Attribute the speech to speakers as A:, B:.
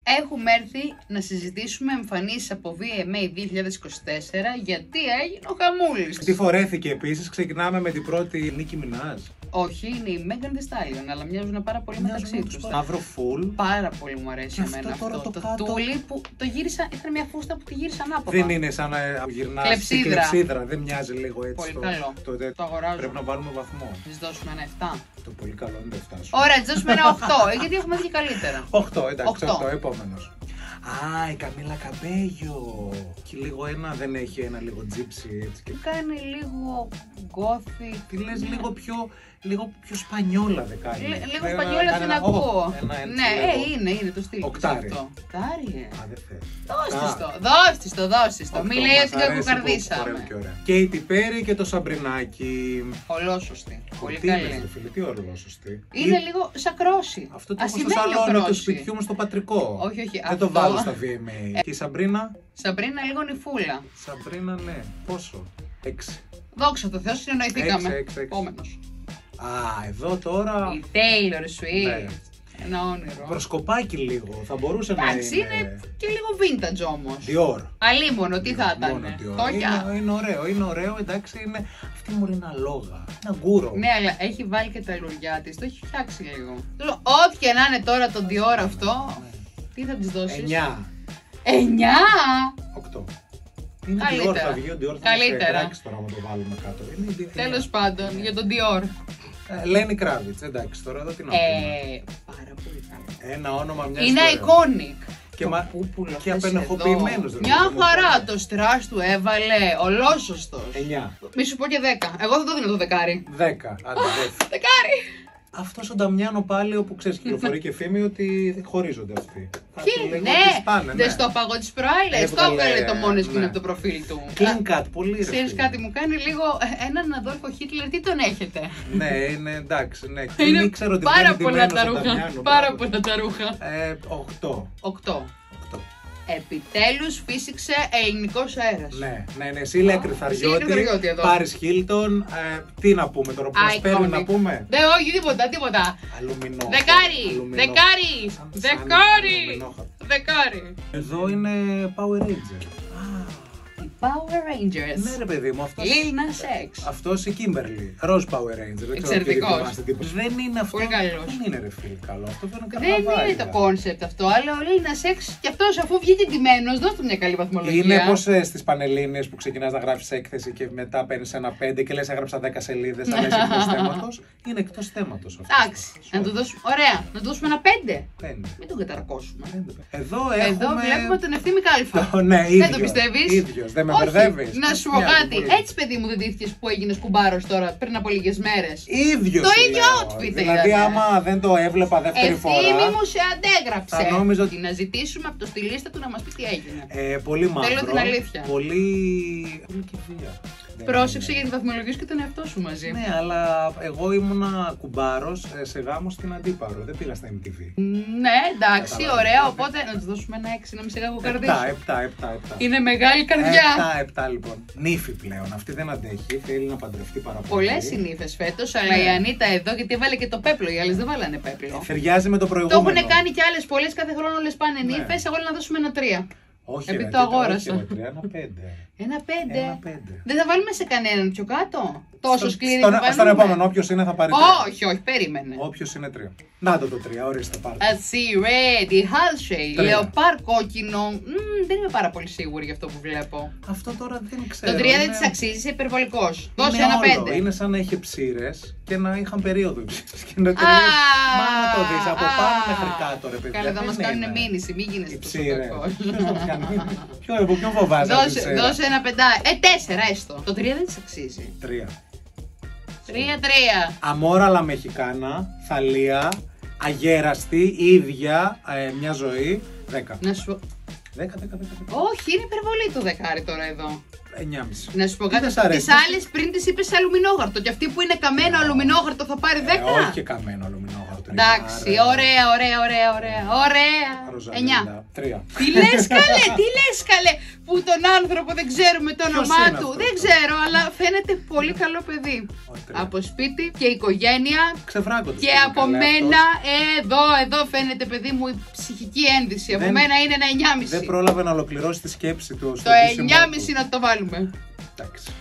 A: Έχουμε έρθει να συζητήσουμε εμφανίσεις από VMA 2024 γιατί έγινε ο χαμούλης.
B: Τι φορέθηκε επίσης, ξεκινάμε με την πρώτη Νίκη Μινάζ.
A: Όχι, είναι η Megan Thee Stallion, αλλά μοιάζουν πάρα πολύ μεταξύ τους.
B: Μαύρο φουλ.
A: Πάρα πολύ μου αρέσει εμένα αυτό. Το τούλι που το γύρισα, ήταν μια φούστα που τη γύρισα ανάποδα.
B: Δεν είναι σαν να γυρνάς κλεψίδρα, δεν μοιάζει λίγο έτσι.
A: Πολύ καλό. Το αγοράζω.
B: Πρέπει να βάλουμε βαθμό.
A: Της δώσουμε ένα 7.
B: Το πολύ καλό είναι το 7.
A: Ωραία, της δώσουμε ένα 8, γιατί έχουμε δει και καλύτερα.
B: 8, εντάξει, 8, επόμενος. Α, η Καμίλα Καμπέγιο. Και λίγο δεν έχει ένα λίγο τζίψι έτσι.
A: Και κάνει λίγο γκόθι.
B: Τι λες, λίγο πιο σπανιόλα δεν κάνει.
A: Λίγο σπανιόλα την ακούω.
B: Ναι,
A: είναι το στυλ.
B: Οκτάρι.
A: Οκτάρι.
B: Α, δεν θες.
A: Δώσ' το. Μη λέει ότι κακοκαρδίσαμε.
B: Και η Τιπέρη και το Σαμπρινάκι.
A: Ολόσωστη. Πολύ
B: καλή.
A: καλή.
B: Τι ολόσωστη.
A: Είναι λίγο σαν κρόση.
B: Αυτό το έχω στο σαλόνι του σπιτιού μου στο πατρικό.
A: Όχι.
B: Δεν το βάλω στα VMA. Και η Σαμπρίνα.
A: Σαμπρίνα λίγο νυφούλα.
B: Σαμπρίνα, ναι. Πόσο? 6.
A: Δόξα τω Θεώ, συνεννοηθήκαμε.
B: 6.
A: Επόμενος.
B: Α, εδώ τώρα.
A: Η Taylor Swift.
B: Ναι.
A: Ένα όνειρο.
B: Προσκοπάκι λίγο. Θα μπορούσε να είναι.
A: Εντάξει, είναι και λίγο vintage όμως.
B: Dior.
A: Αλίμονο, τι θα ήταν.
B: Είναι ωραίο, εντάξει, είναι. Αυτή μου είναι αλόγα. Ένα γκούρο.
A: Ναι, αλλά έχει βάλει και τα λουριά της, το έχει φτιάξει λίγο. Ό,τι και να είναι τώρα το Dior αυτό, τι θα της δώσεις?
B: 9.
A: 9!
B: 8. Είναι Dior, θα βγει ο Dior, θα σε κράξει τώρα να το βάλουμε κάτω.
A: Τέλος πάντων, για τον Dior.
B: Lenny Kravitz, εντάξει, τώρα εδώ τι να πούμε.
A: Πάρα πολύ καλό.
B: Ένα όνομα, μια
A: είναι iconic.
B: Και απενεχοποιημένος.
A: Μια χαρά, το στρας του έβαλε, ολόσωστος.
B: 9.
A: Μη σου πω και 10. Εγώ θα το δίνω το δεκάρι.
B: 10.
A: Δεκάρι.
B: Αυτός ο Νταμιάνο πάλι, όπου ξέρεις, κυκλοφορεί και φήμη ότι χωρίζονται αυτοί.
A: Ποιοι, δεν στο παγώ τις προάλλες. Το έβγαλε το μόνο σκηνή από το προφίλ του.
B: Clean cut, πολύ ρε.
A: Ξέρεις κάτι, μου κάνει λίγο έναν Αδόλφο Χίτλερ, τι τον έχετε?
B: Ναι, είναι εντάξει, ναι.
A: Είναι πάρα πολλά τα ρούχα. Πάρα πολλά τα ρούχα.
B: 8.
A: Επιτέλους φύσηξε ελληνικός αέρας.
B: Ναι, εσύ λέει Κρυθαριώτη, Πάρις Χίλτον, τι να πούμε τώρα, Προσπέρι να πούμε.
A: Ναι, όχι, τίποτα.
B: Αλουμινό.
A: Δεκάρι.
B: Εδώ είναι Power Ranger.
A: Power Rangers.
B: Ναι, ρε παιδί μου, αυτός.
A: Lil Nas X.
B: Αυτός η Kimberly. Rose Power Ranger.
A: Εξαιρετικός.
B: Δεν είναι αυτό.
A: Πολύ καλός.
B: Δεν είναι ρε φίλε καλό. Αυτό
A: δεν είναι το concept αυτό. Αλλά ο Lil Nas X και αυτός αφού βγήκε ντυμένος, δώσ' του μια καλή βαθμολογία.
B: Είναι πως στις Πανελλήνιες που ξεκινάς να γράφεις έκθεση και μετά παίρνεις ένα 5 και λες έγραψα 10 σελίδες, αλλά είσαι εκτός θέματος. Είναι εκτός θέματος αυτό.
A: Εντάξει. Να του δώσουμε. Ωραία. Να του δώσουμε ένα 5. Μην τον καταρακώσουμε.
B: Εδώ
A: βλέπουμε τον Ευθύμη Κάλφα.
B: Ναι,
A: δεν το πιστεύεις?
B: Δεν με μπερδεύεις.
A: Να σου πω κάτι. Έτσι, παιδί μου, δεν ντύθηκες που έγινες κουμπάρος τώρα πριν από λίγες μέρες?
B: Ίδιο.
A: Το ίδιο outfit.
B: Δηλαδή, άμα δεν το έβλεπα δεύτερη φορά.
A: Ευθύμη μου σε αντέγραψε. Νόμιζα ότι να ζητήσουμε από το στυλίστα του να μας πει τι έγινε.
B: Πολύ μαύρο.
A: Θέλω την αλήθεια.
B: Πολύ κηδεία.
A: Πρόσεξε γιατί βαθμολογείς και τον εαυτό σου μαζί.
B: Ναι, αλλά εγώ ήμουνα κουμπάρος σε γάμο στην Αντίπαρο. Δεν πήγα στα MTV.
A: Ναι, εντάξει, ωραία. Οπότε να του δώσουμε ένα 6 να μην σε κακοκαρδίσω.
B: 7.
A: Είναι μεγάλη καρδιά.
B: 7 λοιπόν. Νύφη πλέον. Αυτή δεν αντέχει. Θέλει να παντρευτεί πάρα πολύ.
A: Πολλές οι νύφες φέτος, αλλά η Ανίτα εδώ γιατί έβαλε και το πέπλο. Οι άλλες δεν βάλανε πέπλο.
B: Ταιριάζει με το προηγούμενο.
A: Το έχουν κάνει κι άλλες πολλές. Κάθε χρόνο όλες πάνε νύφες. Εγώ να δώσουμε ένα 3.
B: Όχι,
A: επειδή το αγόρασα.
B: Ένα 5.
A: Ένα 5. Δεν θα βάλουμε σε κανέναν πιο κάτω. Τόσο σκληρή.
B: Στον επόμενο, όποιος είναι θα πάρει 3.
A: Όχι, περίμενε.
B: Όποιος είναι 3. Να το 3, ορίστε πάρτε.
A: See ready, Halsey, λεοπάρ κόκκινο. Δεν είμαι πάρα πολύ σίγουρη για αυτό που βλέπω.
B: Αυτό τώρα δεν ξέρω.
A: Το 3 δεν της αξίζει, είσαι υπερβολικός. Δώσε ένα 5.
B: Είναι σαν να είχε ψήρες και να είχαν περίοδο ψήρες. Μα να το δεις από πάνω μέχρι κάτω, ρε παιδιά.
A: Καλά, θα μας κάνουν μήνυση, μην γίνεις
B: ψήρες. Ποιον φοβάσαι?
A: Δώσε ένα 5. 4 έστω. Το 3 δεν της αξίζει.
B: 3.
A: 3.
B: Αμόρα μεχικάνα, θαλία, αγέραστη, ίδια, μια ζωή, 10.
A: Να σου πω.
B: 10.
A: Όχι, είναι υπερβολή το δεκάρι τώρα εδώ.
B: 9,5.
A: Να σου πω κάτι. Τις άλλες πριν τις είπες αλουμινόγαρτο. Και αυτή που είναι καμένο αλουμινόγαρτο θα πάρει 10.
B: Όχι και καμένο αλουμινόγαρτο.
A: Εντάξει, ωραία. 9.
B: 3.
A: Τι λες καλέ, που τον άνθρωπο δεν ξέρουμε το όνομά του. Δεν ξέρω, αλλά φαίνεται πολύ καλό παιδί. Από σπίτι και οικογένεια.
B: Ξεβράκοντας.
A: Και από μένα, εδώ φαίνεται παιδί μου η ψυχική ένδυση. Από μένα είναι ένα 9,5.
B: Δεν πρόλαβε να ολοκληρώσει τη σκέψη του.
A: Το 9,5 να το βάλουμε.
B: Εντάξει.